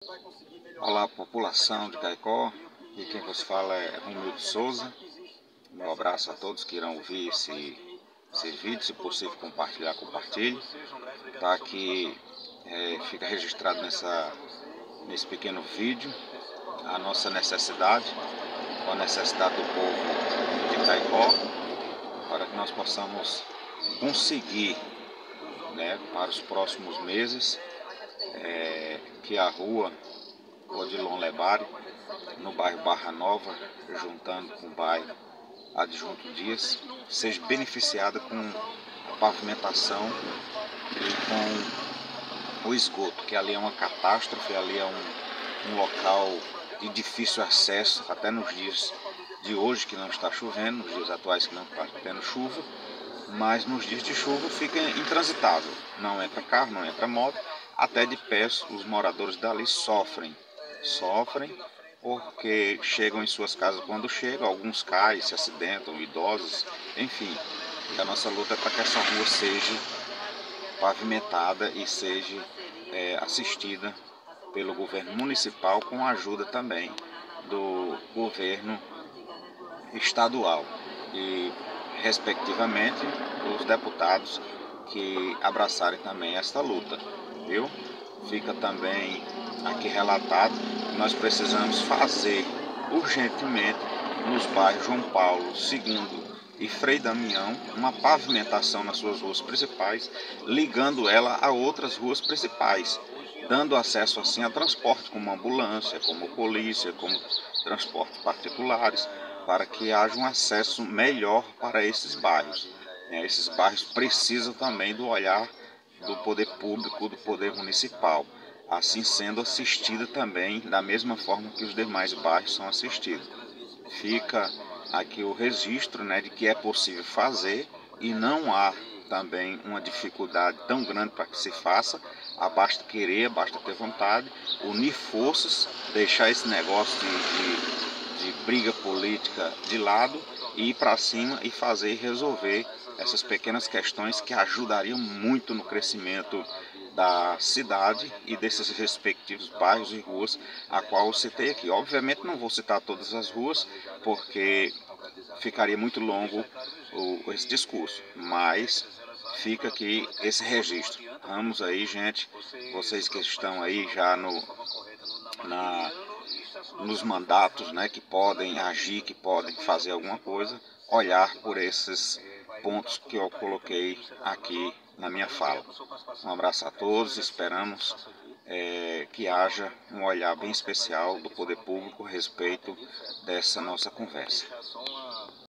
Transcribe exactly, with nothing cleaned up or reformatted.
Olá, população de Caicó, e quem vos fala é Romildo Souza. Meu abraço a todos que irão ouvir esse, esse vídeo, se possível compartilhar, compartilhe. Tá aqui, é, fica registrado nessa, nesse pequeno vídeo a nossa necessidade, a necessidade do povo de Caicó, para que nós possamos conseguir, né, para os próximos meses, é, que a rua Odilon Lebari, no bairro Barra Nova, juntando com o bairro Adjunto Dias, seja beneficiada com a pavimentação e com o esgoto, que ali é uma catástrofe, ali é um, um local de difícil acesso, até nos dias de hoje que não está chovendo, nos dias atuais que não está tendo chuva, mas nos dias de chuva fica intransitável, não entra carro, não entra moto, até de pé os moradores dali sofrem, sofrem porque chegam em suas casas quando chegam, alguns caem, se acidentam, idosos, enfim. E a nossa luta é para que essa rua seja pavimentada e seja é, assistida pelo governo municipal, com a ajuda também do governo estadual e, respectivamente, os deputados que abraçarem também esta luta, viu? Fica também aqui relatado que nós precisamos fazer urgentemente nos bairros João Paulo segundo e Frei Damião uma pavimentação nas suas ruas principais, ligando ela a outras ruas principais, dando acesso assim a transporte como ambulância, como polícia, como transportes particulares, para que haja um acesso melhor para esses bairros. Esses bairros precisam também do olhar do poder público, do poder municipal, assim sendo assistida também da mesma forma que os demais bairros são assistidos. Fica aqui o registro, né, de que é possível fazer e não há também uma dificuldade tão grande para que se faça. Basta querer, basta ter vontade, unir forças, deixar esse negócio de, de, de briga política de lado e ir para cima e fazer e resolver essas pequenas questões que ajudariam muito no crescimento da cidade e desses respectivos bairros e ruas a qual eu citei aqui. Obviamente não vou citar todas as ruas porque ficaria muito longo o, esse discurso, mas fica aqui esse registro. Vamos aí, gente, vocês que estão aí já no, na, nos mandatos, né, que podem agir, que podem fazer alguma coisa, olhar por esses pontos que eu coloquei aqui na minha fala. Um abraço a todos, esperamos é, que haja um olhar bem especial do poder público a respeito dessa nossa conversa.